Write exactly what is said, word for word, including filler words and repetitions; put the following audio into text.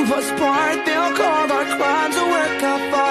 us part. They'll call our crimes a work of art.